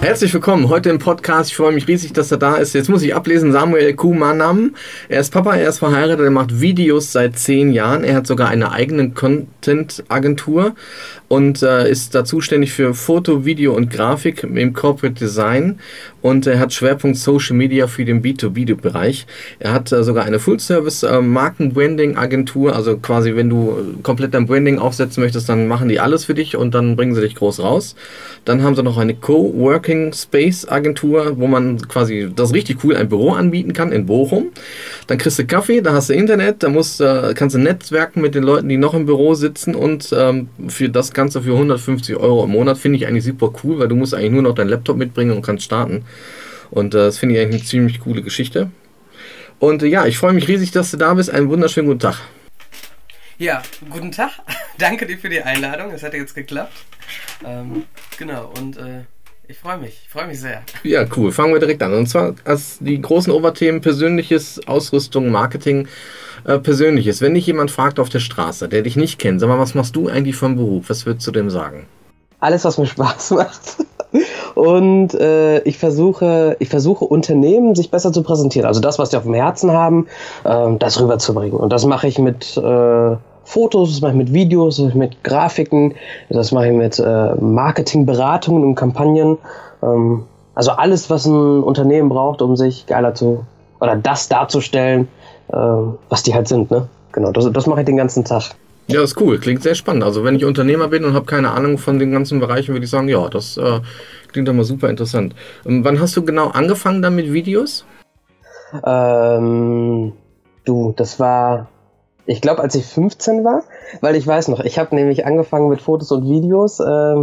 Herzlich willkommen heute im Podcast. Ich freue mich riesig, dass er da ist. Jetzt muss ich ablesen, Samuel Kumanam. Er ist Papa, er ist verheiratet, er macht Videos seit 10 Jahren. Er hat sogar eine eigene Content-Agentur und ist da zuständig für Foto, Video und Grafik im Corporate Design. Und er hat Schwerpunkt Social Media für den B2B-Bereich. Er hat sogar eine Full-Service-Marken-Branding-Agentur. Also quasi, wenn du komplett dein Branding aufsetzen möchtest, dann machen die alles für dich und dann bringen sie dich groß raus. Dann haben sie noch eine Coworking Space Agentur, wo man quasi, das ist richtig cool, ein Büro anbieten kann in Bochum. Dann kriegst du Kaffee, da hast du Internet, da kannst du netzwerken mit den Leuten, die noch im Büro sitzen und für das Ganze für 150 Euro im Monat finde ich eigentlich super cool, weil du musst eigentlich nur noch deinen Laptop mitbringen und kannst starten. Und das finde ich eigentlich eine ziemlich coole Geschichte. Und ja, ich freue mich riesig, dass du da bist. Einen wunderschönen guten Tag. Ja, guten Tag. Danke dir für die Einladung. Es hat jetzt geklappt. Genau, und ich freue mich sehr. Ja, cool. Fangen wir direkt an. Und zwar als die großen Oberthemen Persönliches, Ausrüstung, Marketing, Persönliches. Wenn dich jemand fragt auf der Straße, der dich nicht kennt, sag mal, was machst du eigentlich vom Beruf? Was würdest du dem sagen? Alles, was mir Spaß macht. Und ich versuche Unternehmen sich besser zu präsentieren. Also das, was die auf dem Herzen haben, das rüberzubringen. Und das mache ich mit Fotos, das mache ich mit Videos, das mache ich mit Grafiken, das mache ich mit Marketingberatungen und Kampagnen. Also alles, was ein Unternehmen braucht, um sich geiler oder das darzustellen, was die halt sind. Ne? Genau, das mache ich den ganzen Tag. Ja, das ist cool. Klingt sehr spannend. Also wenn ich Unternehmer bin und habe keine Ahnung von den ganzen Bereichen, würde ich sagen, ja, das klingt doch mal super interessant. Wann hast du genau angefangen dann mit Videos? Das war, ich glaube, als ich 15 war, weil ich weiß noch, ich habe nämlich angefangen mit Fotos und Videos,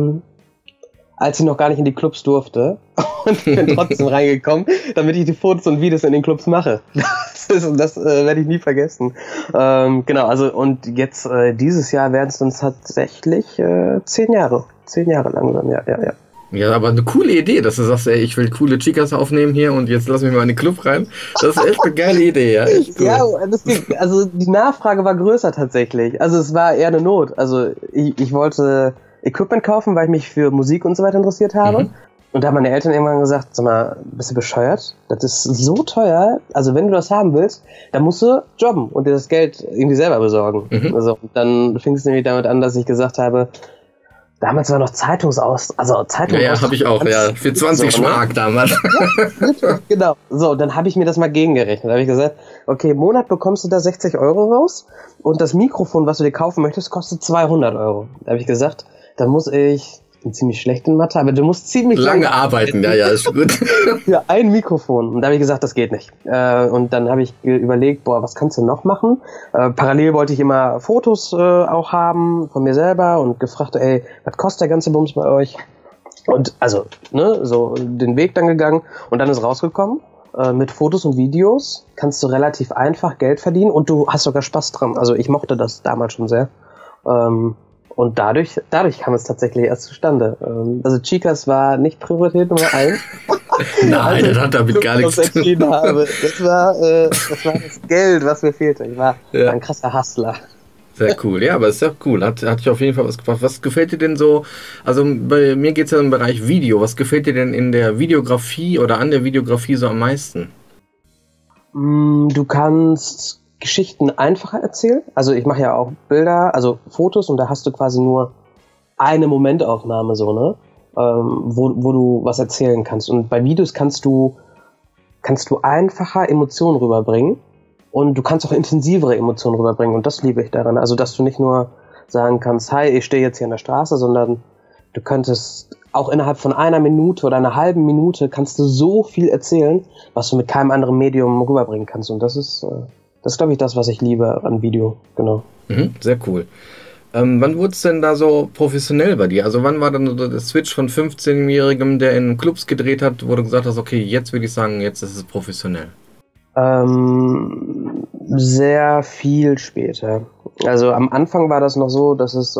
als ich noch gar nicht in die Clubs durfte und bin trotzdem reingekommen, damit ich die Fotos und Videos in den Clubs mache. Das werde ich nie vergessen. Genau, also und jetzt dieses Jahr werden es dann tatsächlich 10 Jahre. 10 Jahre langsam, ja. Ja, aber eine coole Idee, dass du sagst, ey, ich will coole Chicas aufnehmen hier und jetzt lass mich mal in den Club rein. Das ist echt eine geile Idee, ja. Echt cool. Ja, also die Nachfrage war größer tatsächlich. Also es war eher eine Not. Also ich wollte Equipment kaufen, weil ich mich für Musik und so weiter interessiert habe. Mhm. Und da haben meine Eltern irgendwann gesagt, sag mal, bist du bescheuert? Das ist so teuer. Also wenn du das haben willst, dann musst du jobben und dir das Geld irgendwie selber besorgen. Mhm. Also dann fing es nämlich damit an, dass ich gesagt habe, damals war noch Zeitung. Ja, habe ich auch, ja. Für 20 so, Mark damals. Ja, genau. So, dann habe ich mir das mal gegengerechnet. Da habe ich gesagt, okay, im Monat bekommst du da 60 Euro raus und das Mikrofon, was du dir kaufen möchtest, kostet 200 Euro. Da habe ich gesagt, da muss ich bin ziemlich schlecht in Mathe, aber du musst ziemlich lange arbeiten. Ja, ist gut. Für ein Mikrofon. Und da habe ich gesagt, das geht nicht. Und dann habe ich überlegt, was kannst du noch machen? Parallel wollte ich immer Fotos auch haben von mir selber und gefragt, ey, was kostet der ganze Bums bei euch? Und also, so den Weg dann gegangen und dann ist rausgekommen, mit Fotos und Videos kannst du relativ einfach Geld verdienen und du hast sogar Spaß dran. Also ich mochte das damals schon sehr. Und dadurch kam es tatsächlich erst zustande. Also Chicas war nicht Priorität Nummer 1. Nein, das hat damit gar nichts zu tun. Das war das Geld, was mir fehlte. Ich war ein krasser Hustler. Sehr cool, ja, aber ist ja cool. Hat dich auf jeden Fall was gebracht. Was gefällt dir denn so, also bei mir geht es ja im Bereich Video, was gefällt dir denn in der Videografie oder an der Videografie so am meisten? Du kannst Geschichten einfacher erzählen. Also ich mache ja auch Bilder, also Fotos und da hast du quasi nur eine Momentaufnahme so, ne? Wo du was erzählen kannst. Und bei Videos kannst du einfacher Emotionen rüberbringen und du kannst auch intensivere Emotionen rüberbringen und das liebe ich daran. Also dass du nicht nur sagen kannst, hi, ich stehe jetzt hier an der Straße, sondern du könntest auch innerhalb von einer Minute oder einer halben Minute kannst du so viel erzählen, was du mit keinem anderen Medium rüberbringen kannst. Und das ist glaube ich, das, was ich liebe an Video, genau. Sehr cool. Wann wurde es denn da so professionell bei dir? Also wann war dann der Switch von 15-Jährigem, der in Clubs gedreht hat, wo du gesagt hast, okay, jetzt würde ich sagen, jetzt ist es professionell? Sehr viel später. Also am Anfang war das noch so, dass es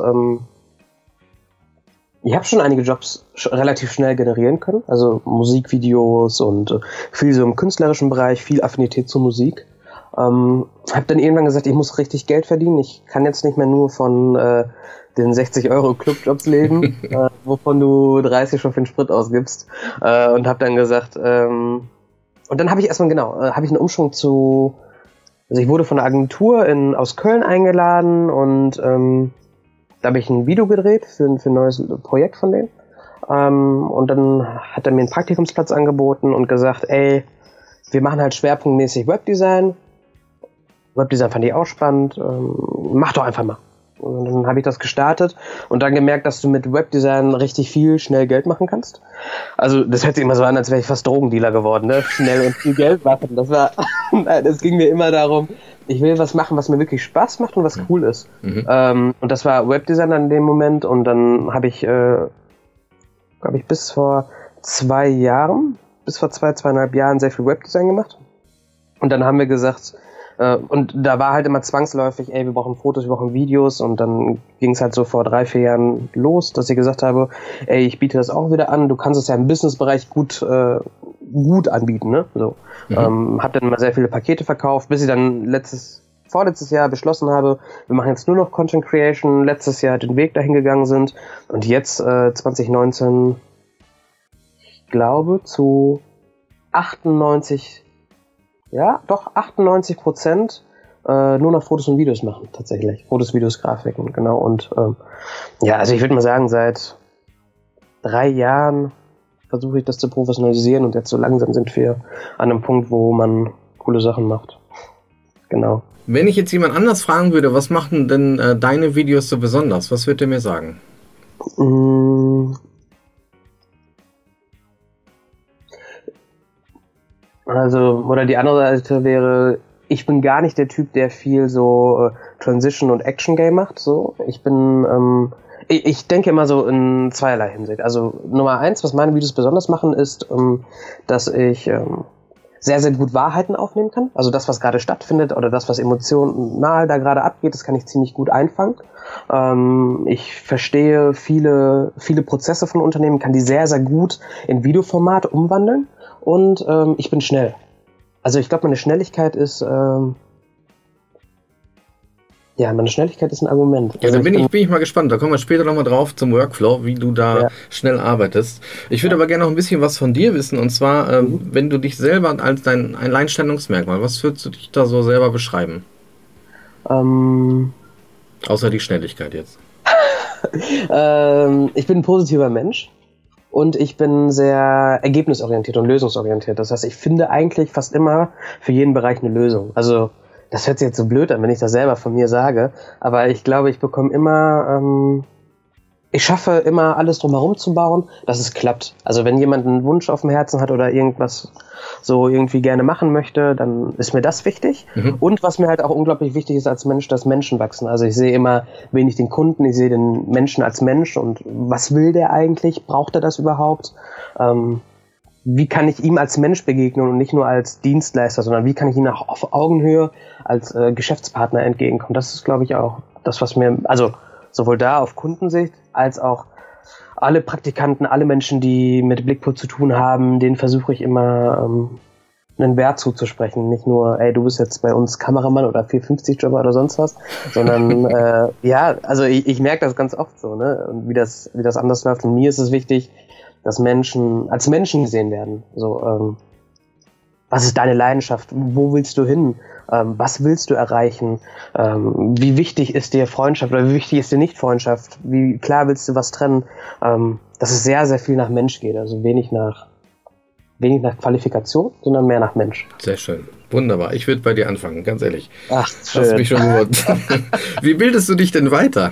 ich habe schon einige Jobs relativ schnell generieren können, also Musikvideos und viel so im künstlerischen Bereich, viel Affinität zur Musik. Habe dann irgendwann gesagt, ich muss richtig Geld verdienen. Ich kann jetzt nicht mehr nur von den 60 Euro Clubjobs leben. wovon du 30 schon für den Sprit ausgibst. Und habe dann gesagt, und dann habe ich erstmal, habe ich einen Umschwung also ich wurde von einer Agentur aus Köln eingeladen und da habe ich ein Video gedreht für ein neues Projekt von denen. Und dann hat er mir einen Praktikumsplatz angeboten und gesagt, ey, wir machen halt schwerpunktmäßig Webdesign. Webdesign fand ich auch spannend. Mach doch einfach mal. Und dann habe ich das gestartet und dann gemerkt, dass du mit Webdesign richtig viel schnell Geld machen kannst. Also das hört sich immer so an, als wäre ich fast Drogendealer geworden, ne? Schnell und viel Geld machen. Das ging mir immer darum, ich will was machen, was mir wirklich Spaß macht und was cool ist. Und das war Webdesign in dem Moment und dann habe ich, glaube ich, bis vor 2,5 Jahren sehr viel Webdesign gemacht. Und dann haben wir gesagt, und da war halt immer zwangsläufig, ey, wir brauchen Fotos, wir brauchen Videos und dann ging es halt so vor 3-4 Jahren los, dass ich gesagt habe, ey, ich biete das auch wieder an, du kannst es ja im Businessbereich gut anbieten, ne? So. Hab dann immer sehr viele Pakete verkauft, bis ich dann vorletztes Jahr beschlossen habe, wir machen jetzt nur noch Content Creation, letztes Jahr den Weg dahin gegangen sind und jetzt 2019, ich glaube zu 98% nur noch Fotos und Videos machen, tatsächlich. Fotos, Videos, Grafiken, genau. Und also ich würde mal sagen, seit 3 Jahren versuche ich das zu professionalisieren und jetzt so langsam sind wir an einem Punkt, wo man coole Sachen macht. Genau. Wenn ich jetzt jemand anders fragen würde, was machen denn deine Videos so besonders, was würdet ihr mir sagen? Also, oder die andere Seite wäre, ich bin gar nicht der Typ, der viel so Transition und Action Game macht. So, ich bin, ich denke immer so in zweierlei Hinsicht. Also Nummer 1, was meine Videos besonders machen, ist, dass ich sehr, sehr gut Wahrheiten aufnehmen kann. Also das, was gerade stattfindet oder das, was emotional da gerade abgeht, das kann ich ziemlich gut einfangen. Ich verstehe viele Prozesse von Unternehmen, kann die sehr, sehr gut in Videoformat umwandeln. Und ich bin schnell. Also ich glaube, meine Schnelligkeit ist ein Argument. Ja, Also dann bin ich mal gespannt. Da kommen wir später nochmal drauf zum Workflow, wie du da schnell arbeitest. Ich würde aber gerne noch ein bisschen was von dir wissen. Und zwar, wenn du dich selber als dein Alleinstellungsmerkmal, was würdest du dich da so selber beschreiben? Außer die Schnelligkeit jetzt. Ich bin ein positiver Mensch. Und ich bin sehr ergebnisorientiert und lösungsorientiert. Das heißt, ich finde eigentlich fast immer für jeden Bereich eine Lösung. Also, das hört sich jetzt so blöd an, wenn ich das selber von mir sage. Aber ich glaube, ich bekomme immer, ich schaffe immer alles drumherum zu bauen, dass es klappt. Also, wenn jemand einen Wunsch auf dem Herzen hat oder irgendwas so irgendwie gerne machen möchte, dann ist mir das wichtig. Und was mir halt auch unglaublich wichtig ist als Mensch, dass Menschen wachsen. Also ich sehe immer wenig den Kunden, ich sehe den Menschen als Mensch und was will der eigentlich? Braucht er das überhaupt? Wie kann ich ihm als Mensch begegnen und nicht nur als Dienstleister, sondern wie kann ich ihm auch auf Augenhöhe als Geschäftspartner entgegenkommen? Das ist, glaube ich, auch das, was mir, also sowohl da auf Kundensicht als auch alle Praktikanten, alle Menschen, die mit Blickpunkt zu tun haben, denen versuche ich immer einen Wert zuzusprechen. Nicht nur, ey, du bist jetzt bei uns Kameramann oder 450-Jobber oder sonst was, sondern also ich merke das ganz oft so, ne? Und wie das anders läuft. Und mir ist es wichtig, dass Menschen als Menschen gesehen werden. So, was ist deine Leidenschaft? Wo willst du hin? Was willst du erreichen? Wie wichtig ist dir Freundschaft oder wie wichtig ist dir nicht Freundschaft? Wie klar willst du was trennen? Dass es sehr, sehr viel nach Mensch geht. Also wenig nach Qualifikation, sondern mehr nach Mensch. Sehr schön. Wunderbar. Ich würde bei dir anfangen, ganz ehrlich. Ach, schön. Hast mich schon gewundert. Wie bildest du dich denn weiter?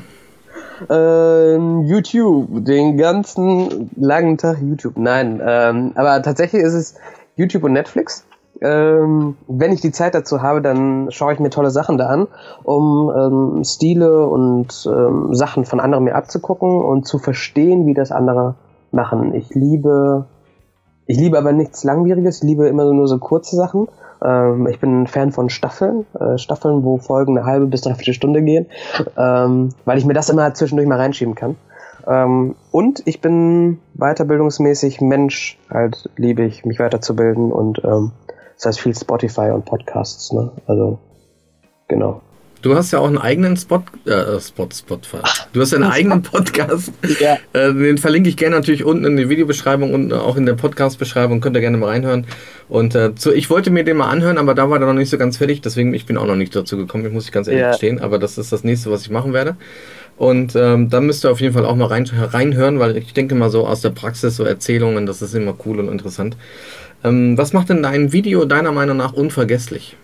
YouTube. Den ganzen langen Tag YouTube. Nein, aber tatsächlich ist es YouTube und Netflix. Wenn ich die Zeit dazu habe, dann schaue ich mir tolle Sachen da an, um Stile und Sachen von anderen mir abzugucken und zu verstehen, wie das andere machen. Ich liebe aber nichts Langwieriges, ich liebe immer nur so kurze Sachen. Ich bin ein Fan von Staffeln, wo Folgen eine halbe bis 3/4 Stunde gehen, weil ich mir das immer zwischendurch mal reinschieben kann. Und ich bin weiterbildungsmäßig Mensch, halt liebe ich, mich weiterzubilden und das heißt viel Spotify und Podcasts, ne? Also, genau. Du hast ja auch einen eigenen Spotify. Du hast ja einen eigenen Podcast. Ja. Den verlinke ich gerne natürlich unten in die Videobeschreibung und auch in der Podcast-Beschreibung. Könnt ihr gerne mal reinhören. Und ich wollte mir den mal anhören, aber da war der noch nicht so ganz fertig. Deswegen, ich bin auch noch nicht dazu gekommen, muss ich ganz ehrlich gestehen. Aber das ist das nächste, was ich machen werde. Und da müsst ihr auf jeden Fall auch mal reinhören, weil ich denke mal so aus der Praxis, so Erzählungen, das ist immer cool und interessant. Was macht denn dein Video deiner Meinung nach unvergesslich?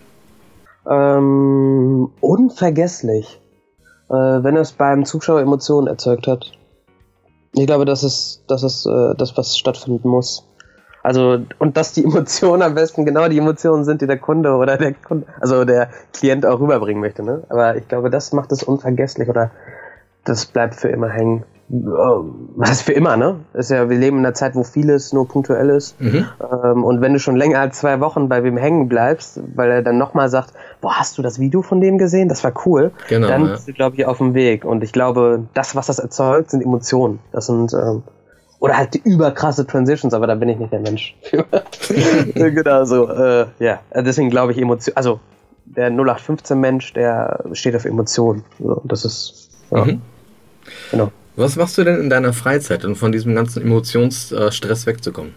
Unvergesslich. Wenn es beim Zuschauer Emotionen erzeugt hat. Ich glaube, das ist das, was stattfinden muss. Also, und dass die Emotionen am besten genau die Emotionen sind, die der Kunde oder der Klient auch rüberbringen möchte, ne? Aber ich glaube, das macht es unvergesslich oder das bleibt für immer hängen. Was ist für immer, ne? Ist ja, wir leben in einer Zeit, wo vieles nur punktuell ist. Und wenn du schon länger als 2 Wochen bei wem hängen bleibst, weil er dann nochmal sagt, boah, hast du das Video von dem gesehen? Das war cool. Genau, dann bist du, glaube ich, auf dem Weg. Und ich glaube, das, was das erzeugt, sind Emotionen. Das sind, oder halt die überkrasse Transitions, aber da bin ich nicht der Mensch für. Genau so, ja. Deswegen glaube ich, Emotionen, also der 0815-Mensch, der steht auf Emotionen. So, das ist, ja. Genau. Was machst du denn in deiner Freizeit, um von diesem ganzen Emotionsstress wegzukommen?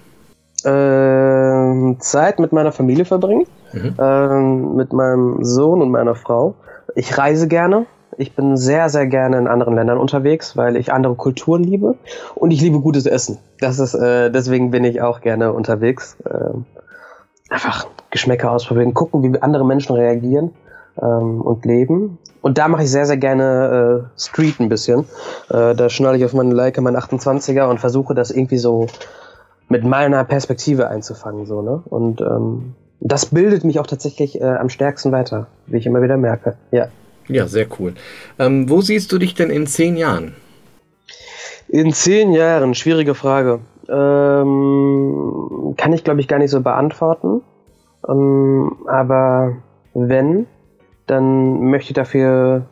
Zeit mit meiner Familie verbringen, mit meinem Sohn und meiner Frau. Ich reise gerne. Ich bin sehr, sehr gerne in anderen Ländern unterwegs, weil ich andere Kulturen liebe und ich liebe gutes Essen. Das ist, deswegen bin ich auch gerne unterwegs. Einfach Geschmäcker ausprobieren, gucken, wie andere Menschen reagieren und leben. Und da mache ich sehr, sehr gerne Street ein bisschen. Da schnalle ich auf meine Leica meinen 28er und versuche das irgendwie so mit meiner Perspektive einzufangen. So, ne? Und das bildet mich auch tatsächlich am stärksten weiter, wie ich immer wieder merke. Ja. Ja, sehr cool. Wo siehst du dich denn in 10 Jahren? In 10 Jahren, schwierige Frage. Kann ich, glaube ich, gar nicht so beantworten. Aber wenn, dann möchte ich dafür,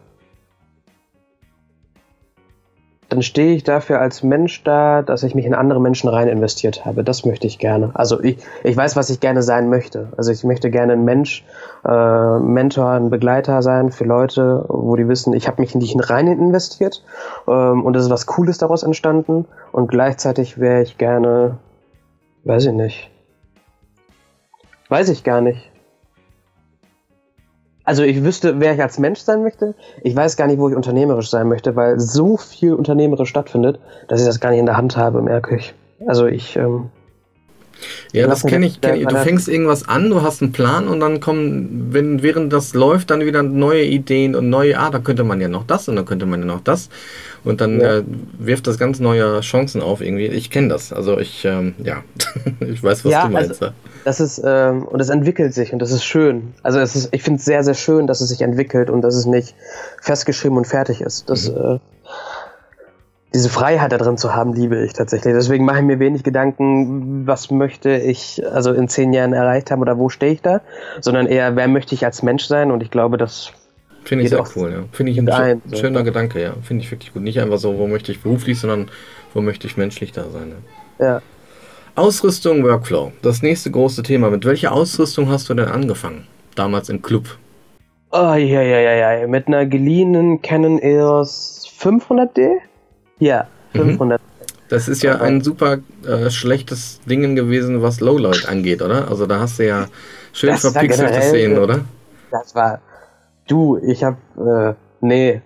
dann stehe ich dafür als Mensch da, dass ich mich in andere Menschen rein investiert habe. Das möchte ich gerne. Also ich weiß, was ich gerne sein möchte. Also ich möchte gerne ein Mensch, Mentor, ein Begleiter sein für Leute, wo die wissen, ich habe mich in die rein investiert und es ist was Cooles daraus entstanden und gleichzeitig wäre ich gerne, weiß ich gar nicht. Also ich wüsste, wer ich als Mensch sein möchte. Ich weiß gar nicht, wo ich unternehmerisch sein möchte, weil so viel unternehmerisch stattfindet, dass ich das gar nicht in der Hand habe, merke ich. Also ja, das kenne ich. Du fängst irgendwas an, du hast einen Plan und dann kommen, während das läuft, dann wieder neue Ideen und da könnte man ja noch das und dann könnte man ja noch das. Und dann wirft das ganz neue Chancen auf irgendwie. Ich kenne das. Also ich weiß, was du meinst. Also, das ist, und es entwickelt sich und das ist schön. Also ich finde es sehr, sehr schön, dass es sich entwickelt und dass es nicht festgeschrieben und fertig ist. Diese Freiheit da drin zu haben, liebe ich tatsächlich. Deswegen mache ich mir wenig Gedanken, was möchte ich also in 10 Jahren erreicht haben oder wo stehe ich da, sondern eher, wer möchte ich als Mensch sein und ich glaube, das finde ich sehr cool, ja. Finde ich ein schöner Gedanke, ja. Finde ich wirklich gut. Nicht einfach so, wo möchte ich beruflich, sondern wo möchte ich menschlich da sein. Ja. Ausrüstung, Workflow. Das nächste große Thema. Mit welcher Ausrüstung hast du denn angefangen? Damals im Club? Oh, ja. Mit einer geliehenen Canon EOS 500D? Ja, 500. Das ist ja ein super schlechtes Ding gewesen, was Lowlight angeht, oder? Also da hast du ja schön verpixelte Szenen, oder? Das war... ich hab... nee.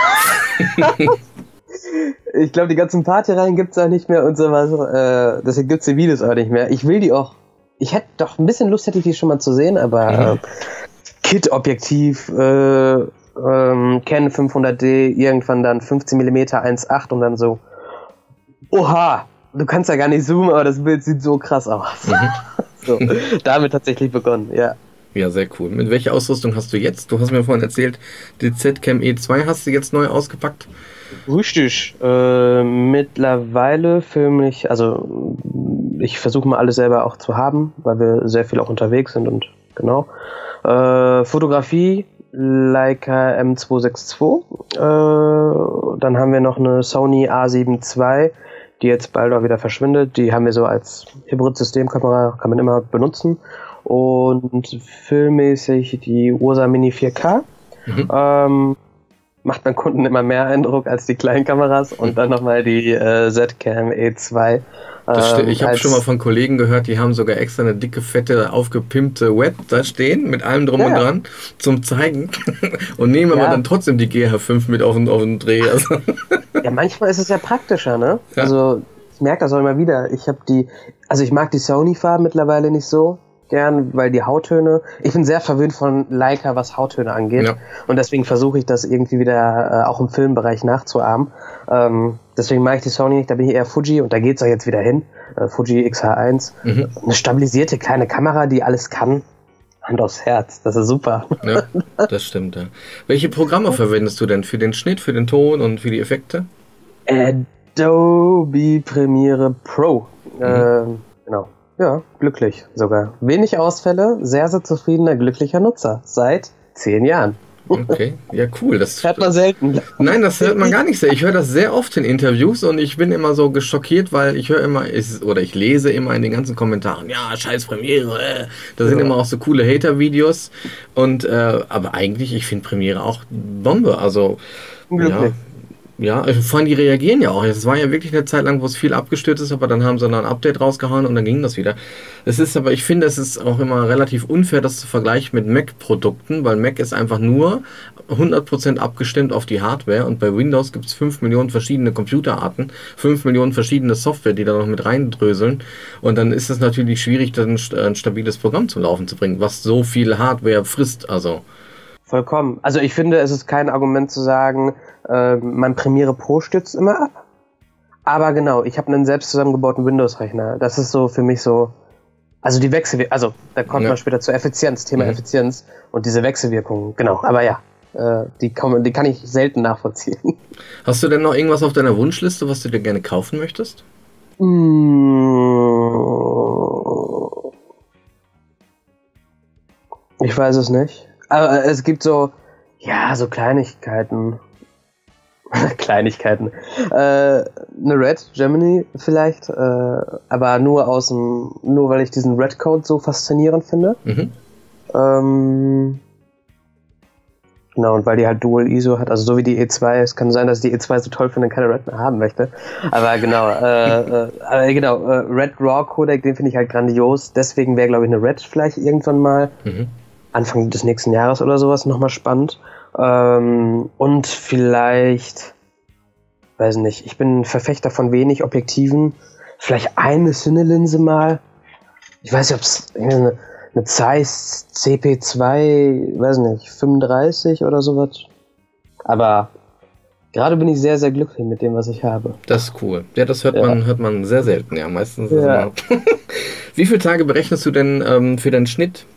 Ich glaube, die ganzen Partyreihen gibt's auch nicht mehr und sowas. Deswegen gibt's die Videos auch nicht mehr. Ich will die auch... Ich hätte doch ein bisschen Lust, hätte ich die schon mal zu sehen, aber Kit-Objektiv, Canon 500D, irgendwann dann 15mm 1.8 und dann so, oha, du kannst ja gar nicht zoomen, aber das Bild sieht so krass aus. So, damit tatsächlich begonnen, ja. Ja, sehr cool. Mit welcher Ausrüstung hast du jetzt? Du hast mir vorhin erzählt, die Z-Cam E2 hast du jetzt neu ausgepackt. Richtig. Mittlerweile filme ich, also ich versuche mal alles selber auch zu haben, weil wir sehr viel auch unterwegs sind und genau. Fotografie, Leica M262. Dann haben wir noch eine Sony A7 II, die jetzt bald auch wieder verschwindet. Die haben wir so als Hybrid-Systemkamera, kann man immer benutzen. Und filmmäßig die Ursa Mini 4K. Macht beim Kunden immer mehr Eindruck als die kleinen Kameras und dann nochmal die Z-Cam E2. Ich habe schon mal von Kollegen gehört, die haben sogar extra eine dicke, fette, aufgepimpte Web da stehen, mit allem drum und dran, zum Zeigen. Und nehmen aber dann trotzdem die GH5 mit auf den Dreh. Also. Ja, manchmal ist es ja praktischer, ne? Ja. Also ich merke das auch immer wieder. Ich mag die Sony-Farben mittlerweile nicht so gern, weil die Hauttöne, ich bin sehr verwöhnt von Leica, was Hauttöne angeht. Ja. Und deswegen versuche ich das irgendwie wieder auch im Filmbereich nachzuahmen. Deswegen mag ich die Sony nicht, da bin ich eher Fuji und da geht's auch jetzt wieder hin. Fuji X-H1. Eine stabilisierte kleine Kamera, die alles kann. Hand aufs Herz, das ist super. Ja, das stimmt, ja. Welche Programme verwendest du denn für den Schnitt, für den Ton und für die Effekte? Adobe Premiere Pro. Genau. Ja, glücklich sogar. Wenig Ausfälle, sehr, sehr zufriedener, glücklicher Nutzer. Seit 10 Jahren. Okay, ja cool. Das hört man selten. Nein, das hört man gar nicht sehr. Ich höre das sehr oft in Interviews und ich bin immer so geschockiert, weil ich höre immer, ich lese immer in den ganzen Kommentaren, ja, scheiß Premiere, da sind immer auch so coole Hater-Videos und aber eigentlich, ich finde Premiere auch Bombe, also glücklich. Ja, vor allem die reagieren ja auch. Es war ja wirklich eine Zeit lang, wo es viel abgestürzt ist, aber dann haben sie noch ein Update rausgehauen und dann ging das wieder. Ich finde, es ist auch immer relativ unfair, das zu vergleichen mit Mac-Produkten, weil Mac ist einfach nur 100% abgestimmt auf die Hardware und bei Windows gibt es 5 Millionen verschiedene Computerarten, 5 Millionen verschiedene Software, die da noch mit reindröseln und dann ist es natürlich schwierig, dann ein stabiles Programm zum Laufen zu bringen, was so viel Hardware frisst, also. Vollkommen. Also ich finde, es ist kein Argument zu sagen, mein Premiere Pro stürzt immer ab. Aber genau, ich habe einen selbst zusammengebauten Windows-Rechner. Das ist so für mich so, also die Wechselwirkung, also da kommt man später zur Effizienz, Thema Effizienz und diese Wechselwirkung, genau. Aber ja, die kann ich selten nachvollziehen. Hast du denn noch irgendwas auf deiner Wunschliste, was du dir gerne kaufen möchtest? Ich weiß es nicht. Aber es gibt so Kleinigkeiten. Eine Red Gemini vielleicht, aber nur weil ich diesen Red Code so faszinierend finde. Genau, und weil die halt Dual ISO hat, also so wie die E2, es kann sein, dass ich die E2 so toll finde und keine Red mehr haben möchte. Aber genau, Red RAW Codec, den finde ich halt grandios, deswegen wäre, glaube ich, eine Red vielleicht irgendwann mal Anfang des nächsten Jahres oder sowas nochmal spannend. Und vielleicht, weiß nicht, ich bin ein Verfechter von wenig Objektiven. Vielleicht eine Cine-Linse mal. Ich weiß nicht, ob es eine Zeiss CP2, weiß nicht, 35 oder sowas. Aber gerade bin ich sehr, sehr glücklich mit dem, was ich habe. Das ist cool. Ja, das hört man sehr selten. Ja, meistens ist es Wie viele Tage berechnest du denn für deinen Schnitt?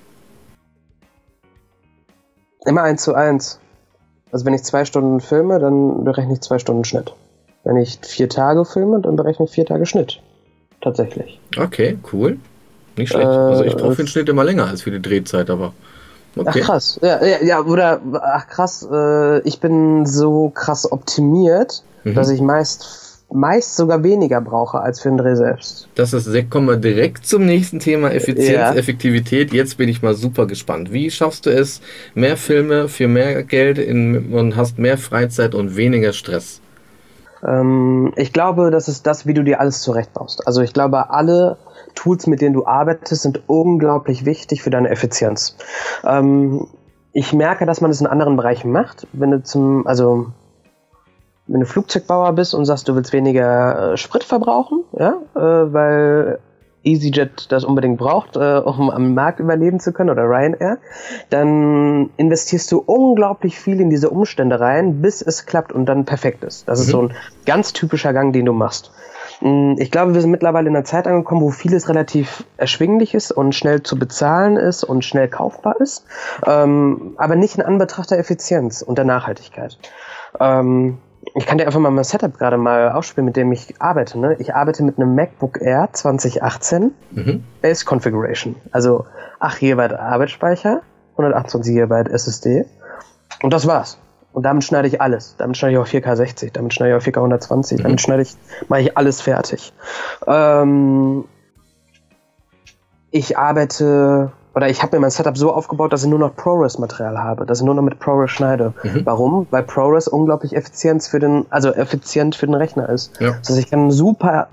Immer 1:1. Also wenn ich 2 Stunden filme, dann berechne ich 2 Stunden Schnitt. Wenn ich 4 Tage filme, dann berechne ich 4 Tage Schnitt. Tatsächlich. Okay, cool. Nicht schlecht. Also ich brauche für den Schnitt immer länger als für die Drehzeit, aber okay. Ach krass. Krass. Ich bin so krass optimiert, dass ich meist sogar weniger brauche als für den Dreh selbst. Kommen wir direkt zum nächsten Thema, Effizienz, Effektivität. Jetzt bin ich mal super gespannt. Wie schaffst du es, mehr Filme für mehr Geld und hast mehr Freizeit und weniger Stress? Ich glaube, das ist das, wie du dir alles zurechtbaust. Also ich glaube, alle Tools, mit denen du arbeitest, sind unglaublich wichtig für deine Effizienz. Ich merke, dass man das in anderen Bereichen macht. Wenn du Flugzeugbauer bist und sagst, du willst weniger Sprit verbrauchen, weil EasyJet das unbedingt braucht, um am Markt überleben zu können, oder Ryanair, dann investierst du unglaublich viel in diese Umstände rein, bis es klappt und dann perfekt ist. Das ist so ein ganz typischer Gang, den du machst. Ich glaube, wir sind mittlerweile in einer Zeit angekommen, wo vieles relativ erschwinglich ist und schnell zu bezahlen ist und schnell kaufbar ist, aber nicht in Anbetracht der Effizienz und der Nachhaltigkeit. Ich kann dir einfach mal mein Setup gerade mal aufspielen, mit dem ich arbeite. Ne? Ich arbeite mit einem MacBook Air 2018 Base Configuration. Also 8 GB Arbeitsspeicher, 128 GB SSD. Und das war's. Und damit schneide ich alles. Damit schneide ich auch 4K 60, damit schneide ich auch 4K 120, damit mache ich alles fertig. Ich arbeite oder ich habe mir mein Setup so aufgebaut, dass ich nur noch ProRes-Material habe, dass ich nur noch mit ProRes schneide. Warum? Weil ProRes unglaublich effizient für den Rechner ist. Ja. Das heißt, ich kann einen super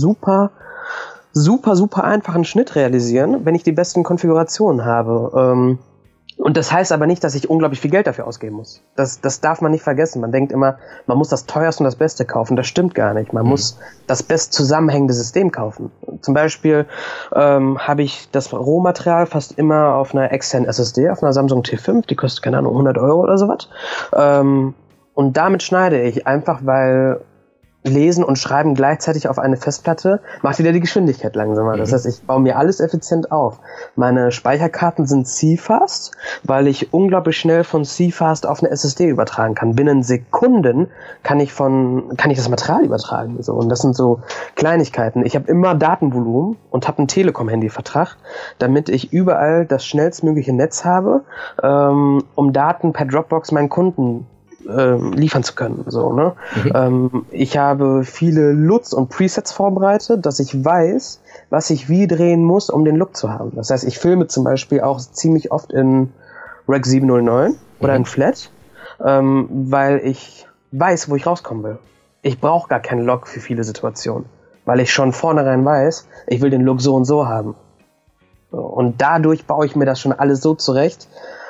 einfachen Schnitt realisieren, wenn ich die besten Konfigurationen habe. Und das heißt aber nicht, dass ich unglaublich viel Geld dafür ausgeben muss. Das darf man nicht vergessen. Man denkt immer, man muss das teuerste und das Beste kaufen. Das stimmt gar nicht. Man muss das best zusammenhängende System kaufen. Zum Beispiel habe ich das Rohmaterial fast immer auf einer externen SSD, auf einer Samsung T5. Die kostet, keine Ahnung, 100 Euro oder sowas. Und damit schneide ich einfach, weil Lesen und Schreiben gleichzeitig auf eine Festplatte macht wieder die Geschwindigkeit langsamer. Das heißt, ich baue mir alles effizient auf. Meine Speicherkarten sind CFast, weil ich unglaublich schnell von CFast auf eine SSD übertragen kann. Binnen Sekunden kann ich das Material übertragen. So. Und das sind so Kleinigkeiten. Ich habe immer Datenvolumen und habe einen Telekom-Handyvertrag, damit ich überall das schnellstmögliche Netz habe, um Daten per Dropbox meinen Kunden liefern zu können. So, ne? Ich habe viele LUTs und Presets vorbereitet, dass ich weiß, was ich wie drehen muss, um den Look zu haben. Das heißt, ich filme zum Beispiel auch ziemlich oft in Rec 709 oder in Flat, weil ich weiß, wo ich rauskommen will. Ich brauche gar keinen Log für viele Situationen, weil ich schon vornherein weiß, ich will den Look so und so haben. Und dadurch baue ich mir das schon alles so zurecht.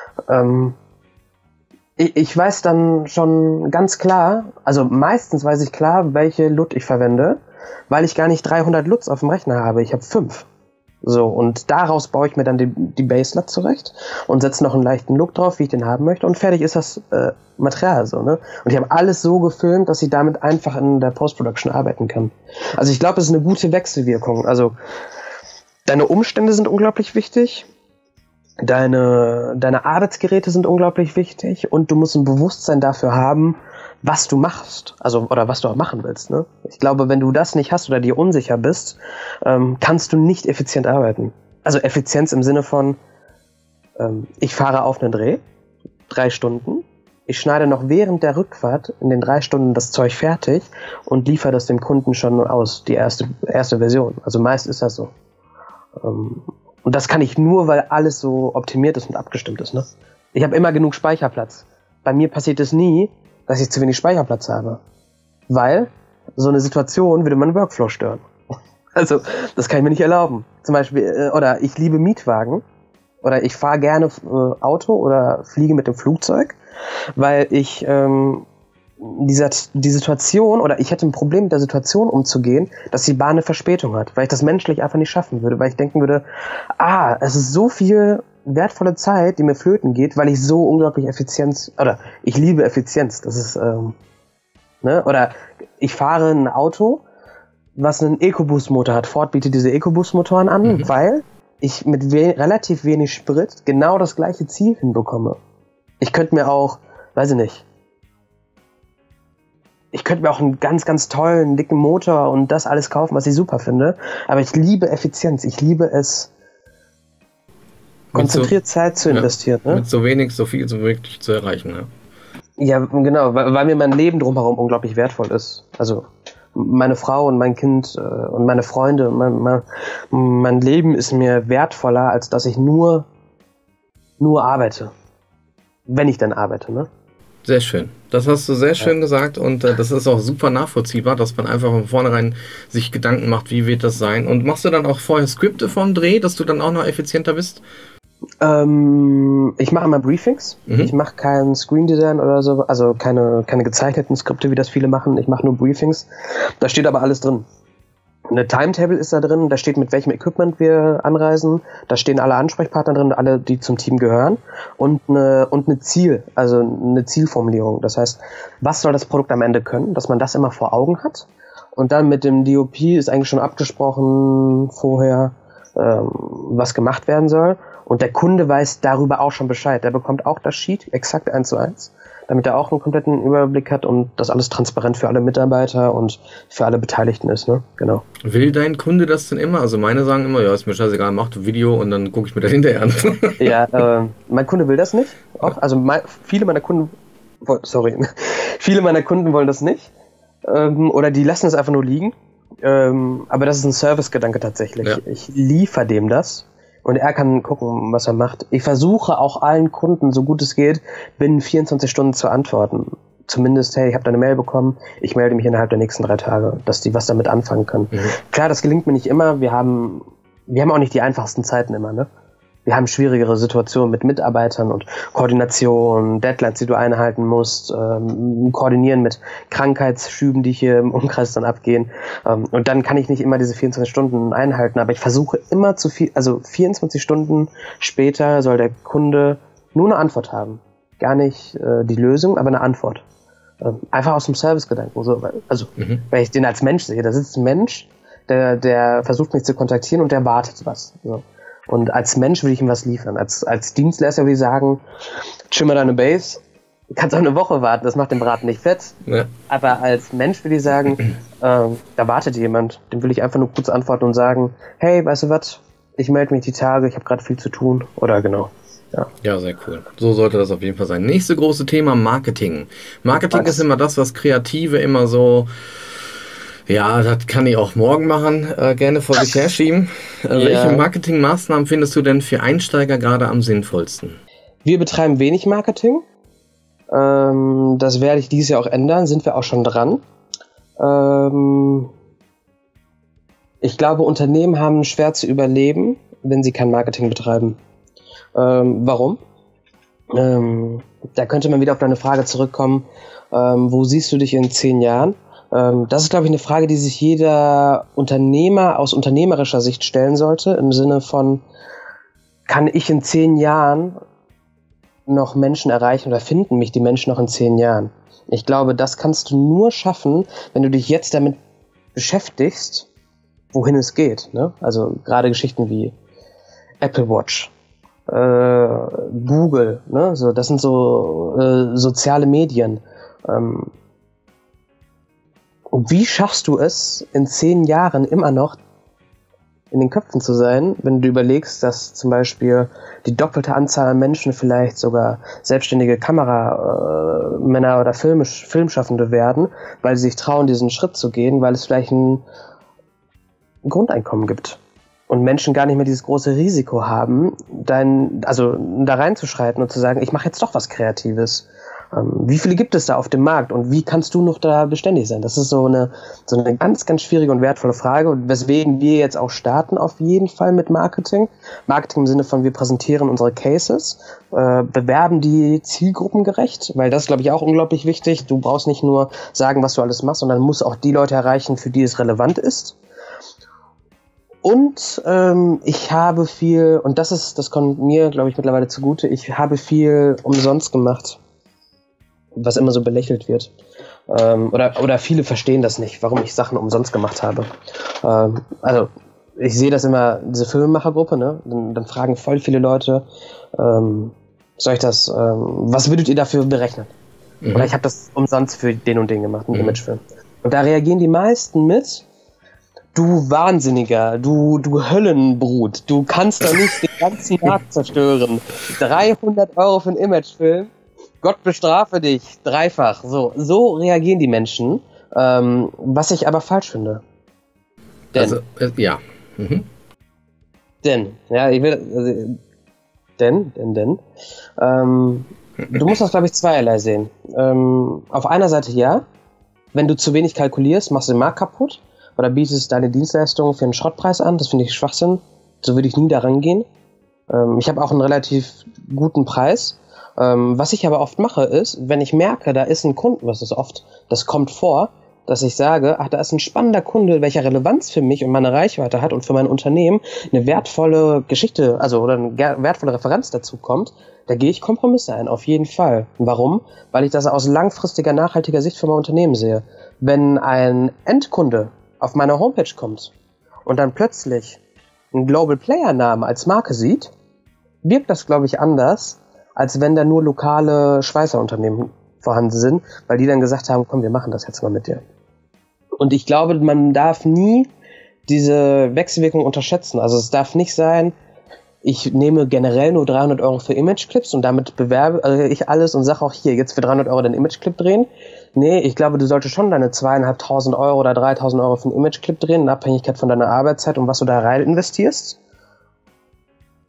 Ich weiß dann schon ganz klar, also meistens weiß ich klar, welche LUT ich verwende, weil ich gar nicht 300 LUTs auf dem Rechner habe. Ich habe 5. So, und daraus baue ich mir dann die Base-LUT zurecht und setze noch einen leichten Look drauf, wie ich den haben möchte, und fertig ist das Material so, ne? Und ich habe alles so gefilmt, dass ich damit einfach in der Post-Production arbeiten kann. Also ich glaube, es ist eine gute Wechselwirkung. Also deine Umstände sind unglaublich wichtig. Deine Arbeitsgeräte sind unglaublich wichtig und du musst ein Bewusstsein dafür haben, was du machst, also oder was du auch machen willst. Ne? Ich glaube, wenn du das nicht hast oder dir unsicher bist, kannst du nicht effizient arbeiten. Also Effizienz im Sinne von, ich fahre auf einen Dreh, 3 Stunden, ich schneide noch während der Rückfahrt in den 3 Stunden das Zeug fertig und liefere das dem Kunden schon aus, die erste Version. Also meist ist das so. Und das kann ich nur, weil alles so optimiert ist und abgestimmt ist. Ne? Ich habe immer genug Speicherplatz. Bei mir passiert es nie, dass ich zu wenig Speicherplatz habe. Weil so eine Situation würde meinen Workflow stören. Also, das kann ich mir nicht erlauben. Zum Beispiel, oder ich liebe Mietwagen. Oder ich fahre gerne Auto oder fliege mit dem Flugzeug. Weil ich die Situation, oder ich hätte ein Problem mit der Situation umzugehen, dass die Bahn eine Verspätung hat, weil ich das menschlich einfach nicht schaffen würde, weil ich denken würde, es ist so viel wertvolle Zeit, die mir flöten geht, weil ich so unglaublich ich liebe Effizienz, das ist, ne, oder ich fahre ein Auto, was einen EcoBoost-Motor hat. Ford bietet diese EcoBoost-Motoren an, weil ich mit relativ wenig Sprit genau das gleiche Ziel hinbekomme. Ich könnte mir auch, weiß ich nicht, einen ganz, ganz tollen, dicken Motor und das alles kaufen, was ich super finde. Aber ich liebe Effizienz. Ich liebe es, konzentriert Zeit zu investieren. Ne? Mit so wenig, so viel so wirklich zu erreichen. Ne? Ja, genau, weil mir mein Leben drumherum unglaublich wertvoll ist. Also meine Frau und mein Kind und meine Freunde. Mein Leben ist mir wertvoller, als dass ich nur arbeite. Wenn ich dann arbeite, ne? Sehr schön. Das hast du sehr schön gesagt und das ist auch super nachvollziehbar, dass man einfach von vornherein sich Gedanken macht, wie wird das sein. Und machst du dann auch vorher Skripte vom Dreh, dass du dann auch noch effizienter bist? Ich mache immer Briefings. Ich mache kein Screen Design oder so, also keine gezeichneten Skripte, wie das viele machen. Ich mache nur Briefings. Da steht aber alles drin. Eine Timetable ist da drin, da steht, mit welchem Equipment wir anreisen, da stehen alle Ansprechpartner drin, alle, die zum Team gehören, und eine Zielformulierung. Das heißt, was soll das Produkt am Ende können, dass man das immer vor Augen hat. Und dann mit dem DOP ist eigentlich schon abgesprochen vorher, was gemacht werden soll. Und der Kunde weiß darüber auch schon Bescheid. Der bekommt auch das Sheet, exakt 1:1, damit er auch einen kompletten Überblick hat und das alles transparent für alle Mitarbeiter und für alle Beteiligten ist. Ne? Genau. Will dein Kunde das denn immer? Also meine sagen immer, ja, ist mir scheißegal, mach du Video und dann gucke ich mir das hinterher an. Ja, mein Kunde will das nicht. Auch. Also viele meiner Kunden wollen das nicht. Oder die lassen es einfach nur liegen. Aber das ist ein Servicegedanke tatsächlich. Ja. Ich liefere dem das. Und er kann gucken, was er macht. Ich versuche auch allen Kunden, so gut es geht, binnen 24 Stunden zu antworten. Zumindest, hey, ich habe deine Mail bekommen, ich melde mich innerhalb der nächsten 3 Tage, dass die was damit anfangen können. Klar, das gelingt mir nicht immer. Wir haben auch nicht die einfachsten Zeiten immer, ne? Wir haben schwierigere Situationen mit Mitarbeitern und Koordination, Deadlines, die du einhalten musst, koordinieren mit Krankheitsschüben, die hier im Umkreis dann abgehen. Und dann kann ich nicht immer diese 24 Stunden einhalten, aber ich versuche immer zu viel, also 24 Stunden später soll der Kunde nur eine Antwort haben. Gar nicht die Lösung, aber eine Antwort. Einfach aus dem Servicegedanken. So, also, wenn ich den als Mensch sehe, da sitzt ein Mensch, der versucht mich zu kontaktieren und der wartet was. So. Und als Mensch will ich ihm was liefern. Als Dienstleister würde ich sagen, chill mal deine Base, kannst auch eine Woche warten, das macht den Braten nicht fett. Ja. Aber als Mensch würde ich sagen, da wartet jemand, dem will ich einfach nur kurz antworten und sagen, hey, weißt du was, ich melde mich die Tage, ich habe gerade viel zu tun. Oder genau. Ja, sehr cool. So sollte das auf jeden Fall sein. Nächste große Thema, Marketing. Marketing ist immer das, was Kreative immer so... Ja, das kann ich auch morgen machen, gerne vor sich herschieben. Welche Marketingmaßnahmen findest du denn für Einsteiger gerade am sinnvollsten? Wir betreiben wenig Marketing. Das werde ich dieses Jahr auch ändern, sind wir auch schon dran. Ich glaube, Unternehmen haben schwer zu überleben, wenn sie kein Marketing betreiben. Warum? Da könnte man wieder auf deine Frage zurückkommen, wo siehst du dich in 10 Jahren? Das ist, glaube ich, eine Frage, die sich jeder Unternehmer aus unternehmerischer Sicht stellen sollte, im Sinne von, kann ich in 10 Jahren noch Menschen erreichen oder finden mich die Menschen noch in 10 Jahren? Ich glaube, das kannst du nur schaffen, wenn du dich jetzt damit beschäftigst, wohin es geht. Ne? Also gerade Geschichten wie Apple Watch, Google, ne? So, das sind so soziale Medien. Und wie schaffst du es, in 10 Jahren immer noch in den Köpfen zu sein, wenn du überlegst, dass zum Beispiel die doppelte Anzahl an Menschen vielleicht sogar selbstständige Kameramänner oder Filmschaffende werden, weil sie sich trauen, diesen Schritt zu gehen, weil es vielleicht ein Grundeinkommen gibt. Und Menschen gar nicht mehr dieses große Risiko haben, da reinzuschreiten und zu sagen, ich mache jetzt doch was Kreatives. Wie viele gibt es da auf dem Markt und wie kannst du noch da beständig sein? Das ist so eine ganz, ganz schwierige und wertvolle Frage, und weswegen wir jetzt auch starten auf jeden Fall mit Marketing. Marketing im Sinne von, wir präsentieren unsere Cases, bewerben die zielgruppengerecht, weil das ist, glaube ich, auch unglaublich wichtig. Du brauchst nicht nur sagen, was du alles machst, sondern musst auch die Leute erreichen, für die es relevant ist. Und ich habe viel, und das kommt mir, glaube ich, mittlerweile zugute, ich habe viel umsonst gemacht, was immer so belächelt wird. Oder viele verstehen das nicht, warum ich Sachen umsonst gemacht habe. Also ich sehe das immer, diese Filmemachergruppe, ne? Dann fragen voll viele Leute, soll ich das, was würdet ihr dafür berechnen? Oder ich habe das umsonst für den und den gemacht, einen Imagefilm. Und da reagieren die meisten mit, du Wahnsinniger, du Höllenbrut, du kannst doch nicht den ganzen Markt zerstören. 300 € für einen Imagefilm, Gott bestrafe dich, dreifach. So reagieren die Menschen, was ich aber falsch finde. Denn, also, ja. Denn, du musst das, glaube ich, zweierlei sehen. Auf einer Seite ja, wenn du zu wenig kalkulierst, machst du den Markt kaputt oder bietest deine Dienstleistung für einen Schrottpreis an, das finde ich Schwachsinn, so würde ich nie daran gehen. Ich habe auch einen relativ guten Preis. Was ich aber oft mache ist, wenn ich merke, da ist ein Kunden, das kommt vor, dass ich sage, ach, da ist ein spannender Kunde, welcher Relevanz für mich und meine Reichweite hat und für mein Unternehmen eine wertvolle Geschichte, oder eine wertvolle Referenz dazu kommt, da gehe ich Kompromisse ein, auf jeden Fall. Warum? Weil ich das aus langfristiger, nachhaltiger Sicht für mein Unternehmen sehe. Wenn ein Endkunde auf meine Homepage kommt und dann plötzlich einen Global Player Namen als Marke sieht, wirkt das, glaube ich, anders, als wenn da nur lokale Schweißerunternehmen vorhanden sind, weil die dann gesagt haben, komm, wir machen das jetzt mal mit dir. Und ich glaube, man darf nie diese Wechselwirkung unterschätzen. Also es darf nicht sein, ich nehme generell nur 300 € für Imageclips und damit bewerbe ich alles und sage auch hier, jetzt für 300 € den Imageclip drehen. Nee, ich glaube, du solltest schon deine 2.500 € oder 3.000 € für einen Imageclip drehen, in Abhängigkeit von deiner Arbeitszeit und was du da rein investierst.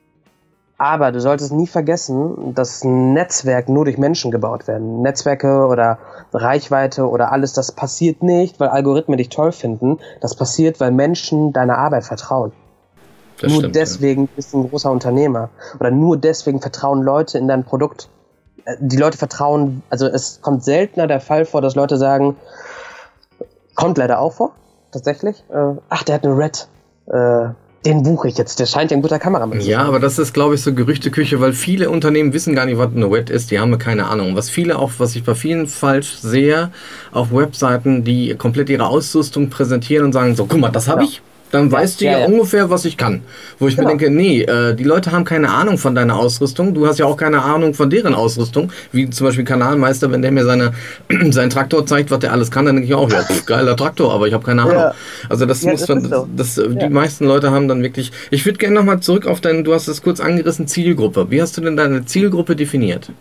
Aber du solltest nie vergessen, dass ein Netzwerk nur durch Menschen gebaut werden. Netzwerke oder Reichweite oder alles, das passiert nicht, weil Algorithmen dich toll finden. Das passiert, weil Menschen deiner Arbeit vertrauen. Das nur stimmt, deswegen bist du ein großer Unternehmer. Oder nur deswegen vertrauen Leute in dein Produkt. Die Leute vertrauen, also es kommt seltener der Fall vor, dass Leute sagen, kommt leider auch vor, tatsächlich, ach, der hat eine Red, den buche ich jetzt, der scheint ja ein guter Kameramann zu sein. Ja, aber das ist, glaube ich, so Gerüchteküche, weil viele Unternehmen wissen gar nicht, was eine Red ist, die haben keine Ahnung. Was ich bei vielen falsch sehe, auf Webseiten, die komplett ihre Ausrüstung präsentieren und sagen so, guck mal, das habe ich. Dann weißt du ja ungefähr, was ich kann. Wo ich mir denke, nee, die Leute haben keine Ahnung von deiner Ausrüstung. Du hast ja auch keine Ahnung von deren Ausrüstung. Wie zum Beispiel Kanalmeister, wenn der mir seinen Traktor zeigt, was der alles kann, dann denke ich auch, ja, geiler Traktor, aber ich habe keine Ahnung. Ja. Also die meisten Leute haben dann wirklich... Ich würde gerne nochmal zurück auf du hast es kurz angerissen, Zielgruppe. Wie hast du denn deine Zielgruppe definiert?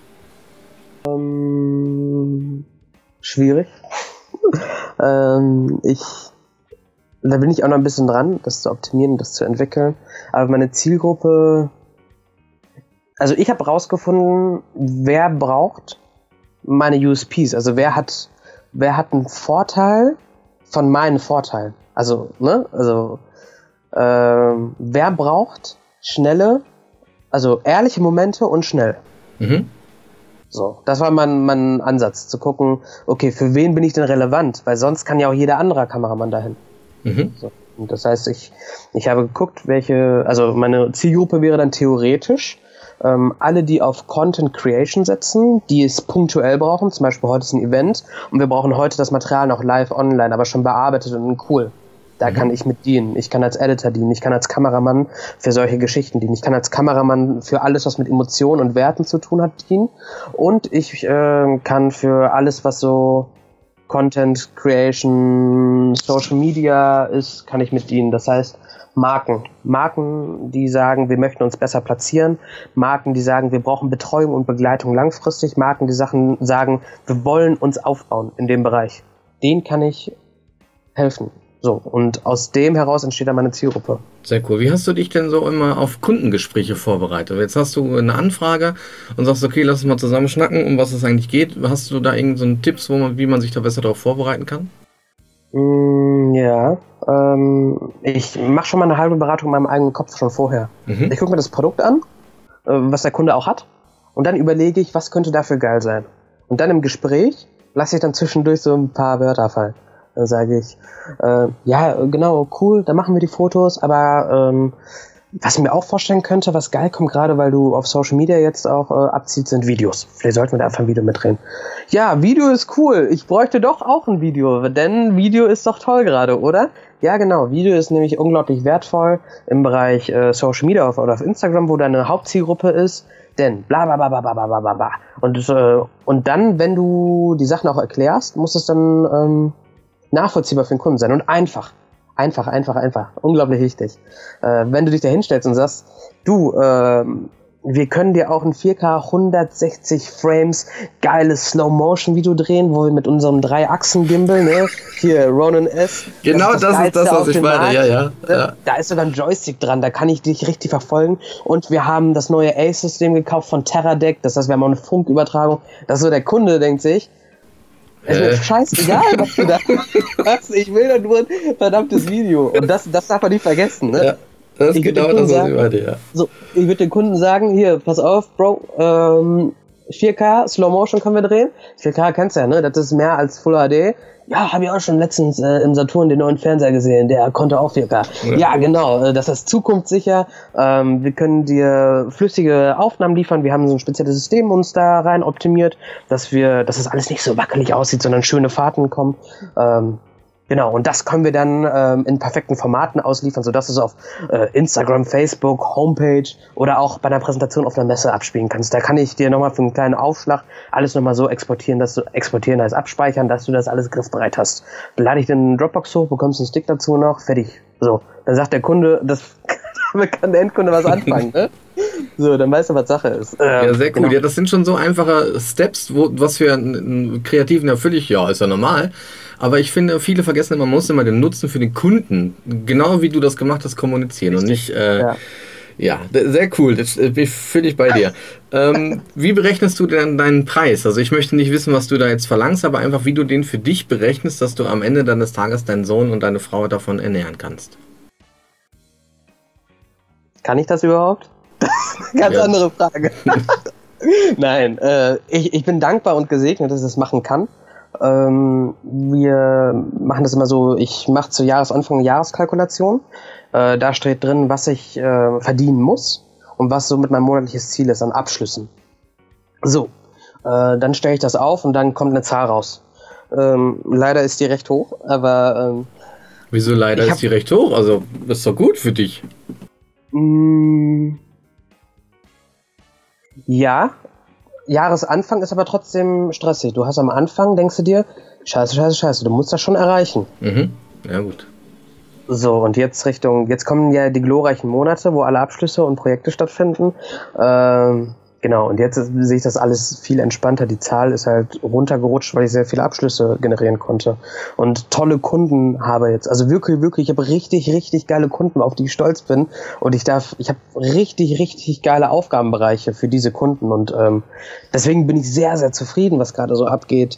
Schwierig. Da bin ich auch noch ein bisschen dran, das zu optimieren, das zu entwickeln. Aber meine Zielgruppe, also ich habe rausgefunden, wer braucht meine USPs. Also wer hat einen Vorteil von meinen Vorteilen. Also, wer braucht also ehrliche Momente und schnell. Mhm. So, das war mein Ansatz, zu gucken, okay, für wen bin ich denn relevant? Weil sonst kann ja auch jeder andere Kameramann dahin. Mhm. So. Und das heißt, ich habe geguckt, also meine Zielgruppe wäre dann theoretisch alle, die auf Content Creation setzen, die es punktuell brauchen, zum Beispiel heute ist ein Event und wir brauchen heute das Material noch live online, aber schon bearbeitet und cool. Da kann ich mit dienen. Ich kann als Editor dienen. Ich kann als Kameramann für solche Geschichten dienen. Ich kann als Kameramann für alles, was mit Emotionen und Werten zu tun hat, dienen. Und ich kann für alles, was so Content Creation, Social Media ist, kann ich mit dienen. Das heißt, Marken, die sagen, wir möchten uns besser platzieren. Marken, die sagen, wir brauchen Betreuung und Begleitung langfristig. Marken, die sagen, wir wollen uns aufbauen in dem Bereich. Denen kann ich helfen. So, und aus dem heraus entsteht dann meine Zielgruppe. Sehr cool. Wie hast du dich denn so immer auf Kundengespräche vorbereitet? Jetzt hast du eine Anfrage und sagst, okay, lass uns mal zusammen schnacken, um was es eigentlich geht. Hast du da irgendeinen Tipps, wie man sich da besser darauf vorbereiten kann? Ja, ich mache schon mal eine halbe Beratung in meinem eigenen Kopf schon vorher. Ich gucke mir das Produkt an, was der Kunde auch hat, und dann überlege ich, was könnte dafür geil sein. Und dann im Gespräch lasse ich dann zwischendurch so ein paar Wörter fallen. Dann sage ich, ja, genau, cool, dann machen wir die Fotos, aber was ich mir auch vorstellen könnte, was geil kommt, gerade weil du auf Social Media jetzt auch abziehst, sind Videos. Vielleicht sollten wir da einfach ein Video mitdrehen. Ja, Video ist cool, ich bräuchte doch auch ein Video, denn Video ist doch toll gerade, oder? Ja, genau, Video ist nämlich unglaublich wertvoll im Bereich Social Media oder auf Instagram, wo deine Hauptzielgruppe ist. Denn bla bla bla bla bla bla bla bla. Und dann, wenn du die Sachen auch erklärst, muss es dann nachvollziehbar für den Kunden sein und einfach. Unglaublich wichtig. Wenn du dich da hinstellst und sagst, du, wir können dir auch ein 4K 160 Frames geiles Slow-Motion-Video drehen, wo wir mit unserem 3-Achsen-Gimbal, ne, hier Ronin S. Genau, das ist das, was ich meine, ja. Da ist sogar ein Joystick dran, da kann ich dich richtig verfolgen. Und wir haben das neue Ace-System gekauft von Teradek, das heißt, wir haben auch eine Funkübertragung. Das ist so, der Kunde denkt sich, ist mir scheißegal, was du da machst. Ich will doch nur ein verdammtes Video. Und das darf man nicht vergessen, ne? Ja, das ist genau das, was ich meine, ja. So, ich würde den Kunden sagen, hier, pass auf, Bro, 4K, Slow Motion können wir drehen. 4K kennst du ja, ne? Das ist mehr als Full HD. Ja, habe ich auch schon letztens im Saturn den neuen Fernseher gesehen, der konnte auch 4K. Ja, genau, das ist zukunftssicher. Wir können dir flüssige Aufnahmen liefern. Wir haben so ein spezielles System uns da rein optimiert, dass es alles nicht so wackelig aussieht, sondern schöne Fahrten kommen. Genau, und das können wir dann in perfekten Formaten ausliefern, sodass du es auf Instagram, Facebook, Homepage oder auch bei einer Präsentation auf einer Messe abspielen kannst. Da kann ich dir nochmal für einen kleinen Aufschlag alles nochmal so exportieren als abspeichern, dass du das alles griffbereit hast. Dann lade ich den Dropbox hoch, bekommst einen Stick dazu noch, fertig. So, dann sagt der Kunde, damit kann der Endkunde was anfangen, ne? So, dann weißt du, was Sache ist. Ja, sehr cool. Genau. Ja, das sind schon so einfache Steps, was für einen Kreativen ja völlig, ist ja normal. Aber ich finde, viele vergessen, man muss immer den Nutzen für den Kunden, genau wie du das gemacht hast, kommunizieren. Richtig. Und nicht, Ja, sehr cool. Das bin ich völlig bei dir. Wie berechnest du denn deinen Preis? Also ich möchte nicht wissen, was du da jetzt verlangst, aber einfach, wie du den für dich berechnest, dass du am Ende deines Tages deinen Sohn und deine Frau davon ernähren kannst. Kann ich das überhaupt? Das ist eine ganz andere Frage. Nein, ich bin dankbar und gesegnet, dass ich das machen kann. Wir machen das immer so, ich mache zu Jahresanfang eine Jahreskalkulation. Da steht drin, was ich verdienen muss und was so mit meinem monatliches Ziel ist an Abschlüssen. So, dann stelle ich das auf und dann kommt eine Zahl raus. Leider ist die recht hoch, aber... Wieso leider ist die recht hoch? Also, das ist doch gut für dich. Ja, Jahresanfang ist aber trotzdem stressig. Du hast am Anfang, denkst du dir, scheiße, du musst das schon erreichen. Mhm. Ja, gut. So, und jetzt kommen ja die glorreichen Monate, wo alle Abschlüsse und Projekte stattfinden. Genau, und jetzt sehe ich das alles viel entspannter. Die Zahl ist halt runtergerutscht, weil ich sehr viele Abschlüsse generieren konnte. Und tolle Kunden habe jetzt. Also wirklich, ich habe richtig geile Kunden, auf die ich stolz bin. Und ich habe richtig geile Aufgabenbereiche für diese Kunden. Und deswegen bin ich sehr, sehr zufrieden, was gerade so abgeht.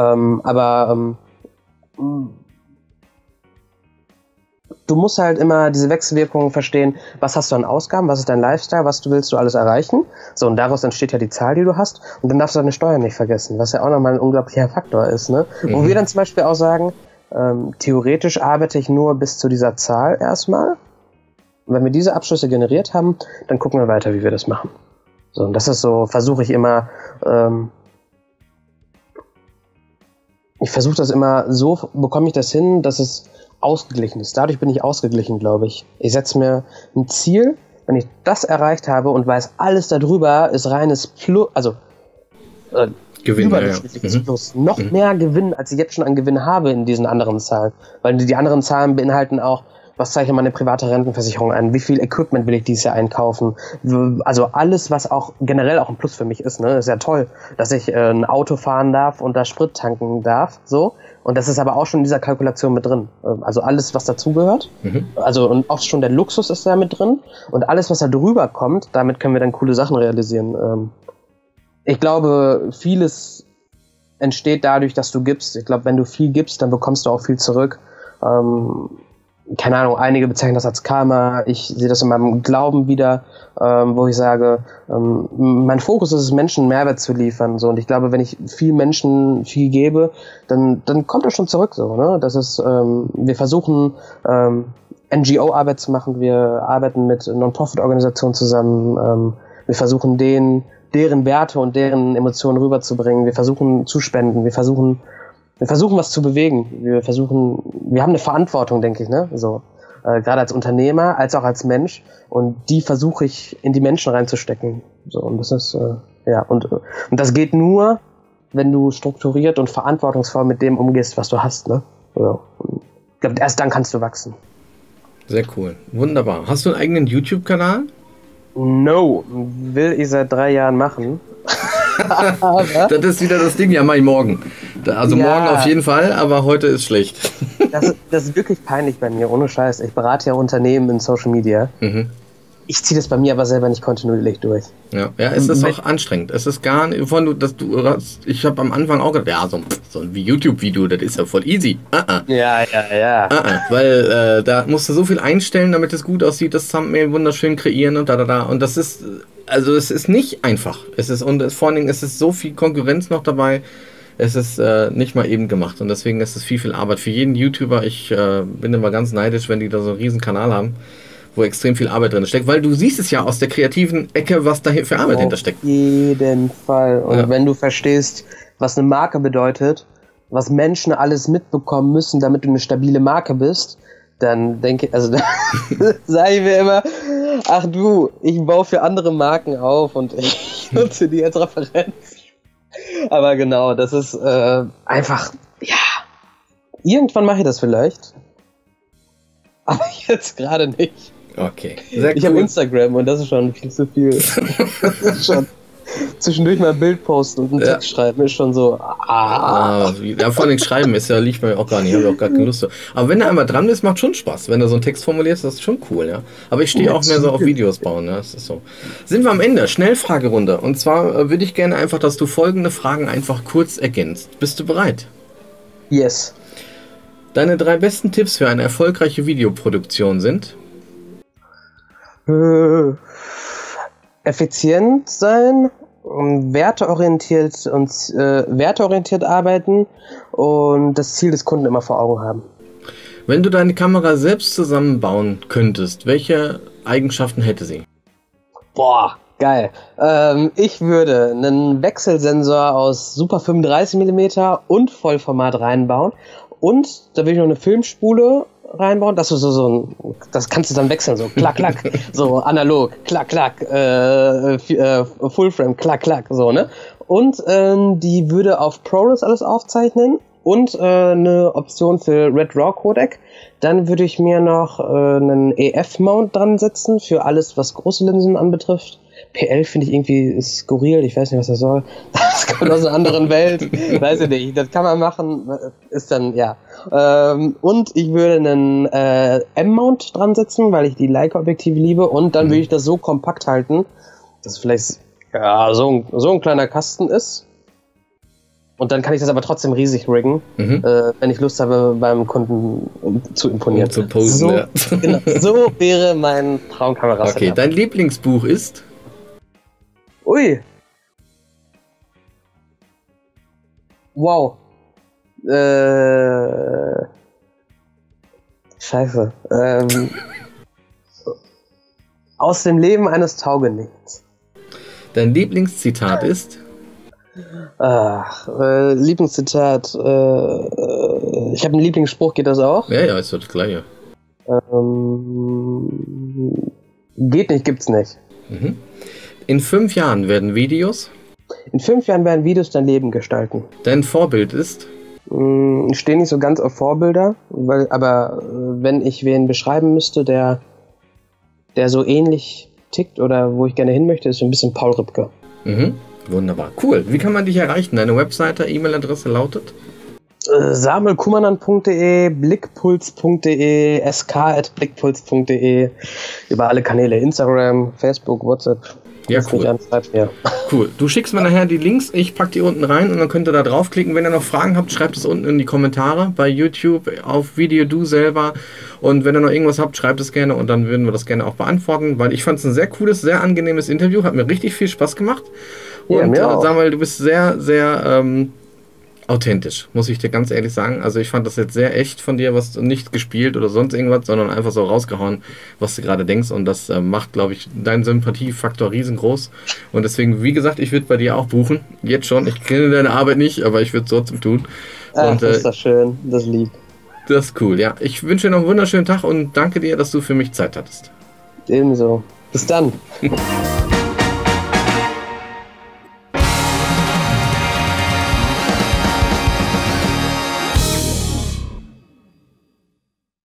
Du musst halt immer diese Wechselwirkungen verstehen, was hast du an Ausgaben, was ist dein Lifestyle, willst du alles erreichen. So, und daraus entsteht ja die Zahl, die du hast. Und dann darfst du deine Steuern nicht vergessen, was ja auch nochmal ein unglaublicher Faktor ist. Ne? Mhm. Wo wir dann zum Beispiel auch sagen, theoretisch arbeite ich nur bis zu dieser Zahl erstmal. Und wenn wir diese Abschlüsse generiert haben, dann gucken wir weiter, wie wir das machen. So, und das ist so, versuche ich immer... Ich versuche das immer, so bekomme ich das hin, dass es ausgeglichen ist. Dadurch bin ich ausgeglichen, glaube ich. Ich setze mir ein Ziel, wenn ich das erreicht habe und weiß, alles darüber ist reines Plus, also Gewinn, überdurchschnittliches Plus. Noch mehr Gewinn, als ich jetzt schon an Gewinn habe in diesen anderen Zahlen. Weil die anderen Zahlen beinhalten auch, was zeige ich meine private Rentenversicherung ein? Wie viel Equipment will ich dieses Jahr einkaufen? Also alles, was auch generell auch ein Plus für mich ist, ne? Ist ja toll, dass ich ein Auto fahren darf und da Sprit tanken darf, so. Und das ist aber auch schon in dieser Kalkulation mit drin. Also alles, was dazugehört. Mhm. Also und auch schon der Luxus ist da mit drin. Und alles, was da drüber kommt, damit können wir dann coole Sachen realisieren. Ich glaube, vieles entsteht dadurch, dass du gibst. Ich glaube, wenn du viel gibst, dann bekommst du auch viel zurück. Keine Ahnung, einige bezeichnen das als Karma. Ich sehe das in meinem Glauben wieder, wo ich sage, mein Fokus ist es, Menschen Mehrwert zu liefern. So. Und ich glaube, wenn ich viel Menschen viel gebe, dann kommt das schon zurück. So, ne? Das ist, wir versuchen, NGO-Arbeit zu machen. Wir arbeiten mit Non-Profit-Organisationen zusammen. Wir versuchen, deren Werte und deren Emotionen rüberzubringen. Wir versuchen zu spenden. Wir versuchen was zu bewegen. Wir haben eine Verantwortung, denke ich, ne? So, gerade als Unternehmer, als auch als Mensch. Und die versuche ich in die Menschen reinzustecken. So, und das ist, und das geht nur, wenn du strukturiert und verantwortungsvoll mit dem umgehst, was du hast, ne? So. Ich glaube, erst dann kannst du wachsen. Sehr cool. Wunderbar. Hast du einen eigenen YouTube-Kanal? No. Will ich seit 3 Jahren machen. Das ist wieder das Ding, ja, mach ich morgen. Also morgen auf jeden Fall, aber heute ist schlecht. Das ist wirklich peinlich bei mir, ohne Scheiß. Ich berate ja Unternehmen in Social Media. Mhm. Ich ziehe das bei mir aber selber nicht kontinuierlich durch. Ja, es ist auch anstrengend. Es ist gar nicht, ich habe am Anfang auch gedacht, ja, so ein YouTube-Video, das ist ja voll easy. Ja. Weil da musst du so viel einstellen, damit es gut aussieht, das Thumbnail wunderschön kreieren und da. Und das ist, also es ist nicht einfach. Vor allen Dingen ist es so viel Konkurrenz noch dabei. Es ist nicht mal eben gemacht und deswegen ist es viel Arbeit. Für jeden YouTuber, ich bin immer ganz neidisch, wenn die da so einen riesen Kanal haben, wo extrem viel Arbeit drin steckt, weil du siehst es ja aus der kreativen Ecke, was da für Arbeit hintersteckt. Auf jeden Fall. Und wenn du verstehst, was eine Marke bedeutet, was Menschen alles mitbekommen müssen, damit du eine stabile Marke bist, dann sage ich mir immer, ach du, ich baue für andere Marken auf und ich nutze die als Referenz. Aber genau, das ist einfach, ja, irgendwann mache ich das vielleicht, aber jetzt gerade nicht. Okay, sehr cool. Ich habe Instagram und das ist schon viel zu viel. Das ist schon zwischendurch mal ein Bild posten und einen Text schreiben ist schon so. Ja, vor allem schreiben liegt mir auch gar nicht, habe ich auch gar keine Lust zu. Aber wenn du einmal dran bist, macht schon Spaß. Wenn du so einen Text formulierst, das ist schon cool, ja. Aber ich stehe auch mehr so auf Videos bauen, ja. Das ist so. Sind wir am Ende? Schnellfragerunde. Und zwar würde ich gerne einfach, dass du folgende Fragen einfach kurz ergänzt. Bist du bereit? Yes. Deine 3 besten Tipps für eine erfolgreiche Videoproduktion sind? Effizient sein, werteorientiert arbeiten und das Ziel des Kunden immer vor Augen haben. Wenn du deine Kamera selbst zusammenbauen könntest, welche Eigenschaften hätte sie? Boah, geil. Ich würde einen Wechselsensor aus Super 35 mm und Vollformat reinbauen und da will ich noch eine Filmspule reinbauen, dass du das kannst du dann wechseln, so klack, klack, so analog, klack, klack, Fullframe, klack, klack, so, ne? Und die würde auf ProRes alles aufzeichnen und eine Option für Red Raw Codec. Dann würde ich mir noch einen EF-Mount dran setzen für alles, was große Linsen anbetrifft. PL finde ich irgendwie skurril, ich weiß nicht, was das soll. Das kommt aus einer anderen Welt, weiß ich nicht. Das kann man machen, ist dann, ja. Und ich würde einen M-Mount dran setzen, weil ich die Leica-Objektive liebe. Und dann würde ich das so kompakt halten, dass es vielleicht so ein kleiner Kasten ist. Und dann kann ich das aber trotzdem riesig riggen, wenn ich Lust habe, beim Kunden zu imponieren. Zu posen, so, ja. Genau, so wäre mein Traumkamera. Okay, dein Lieblingsbuch ist? Ui. Wow. Scheiße. Aus dem Leben eines Taugenichts. Dein Lieblingszitat ist? Lieblingszitat. Ich habe einen Lieblingsspruch, geht das auch? Ja, ist so das Gleiche. Geht nicht, gibt's nicht. Mhm. In 5 Jahren werden Videos? In 5 Jahren werden Videos dein Leben gestalten. Dein Vorbild ist? Ich stehe nicht so ganz auf Vorbilder, aber wenn ich wen beschreiben müsste, der so ähnlich tickt oder wo ich gerne hin möchte, ist so ein bisschen Paul Ripke. Mhm. Wunderbar. Cool. Wie kann man dich erreichen? Deine Webseite, E-Mail-Adresse lautet? samuelkummernan.de, blickpuls.de, sk@blickpuls.de, über alle Kanäle, Instagram, Facebook, WhatsApp. Ja, cool. Cool. Du schickst mir nachher die Links, ich packe die unten rein und dann könnt ihr da draufklicken. Wenn ihr noch Fragen habt, schreibt es unten in die Kommentare bei YouTube, auf Video du selber. Und wenn ihr noch irgendwas habt, schreibt es gerne und dann würden wir das gerne auch beantworten, weil ich fand es ein sehr cooles, sehr angenehmes Interview, hat mir richtig viel Spaß gemacht. Und Samuel, du bist sehr, sehr authentisch, muss ich dir ganz ehrlich sagen. Also ich fand das jetzt sehr echt von dir, was nicht gespielt oder sonst irgendwas, sondern einfach so rausgehauen, was du gerade denkst. Und das macht, glaube ich, deinen Sympathiefaktor riesengroß. Und deswegen, wie gesagt, ich würde bei dir auch buchen. Jetzt schon. Ich kenne deine Arbeit nicht, aber ich würde es trotzdem tun. Und, das ist doch schön. Das ist lieb. Das ist cool, ja. Ich wünsche dir noch einen wunderschönen Tag und danke dir, dass du für mich Zeit hattest. Ebenso. Bis dann.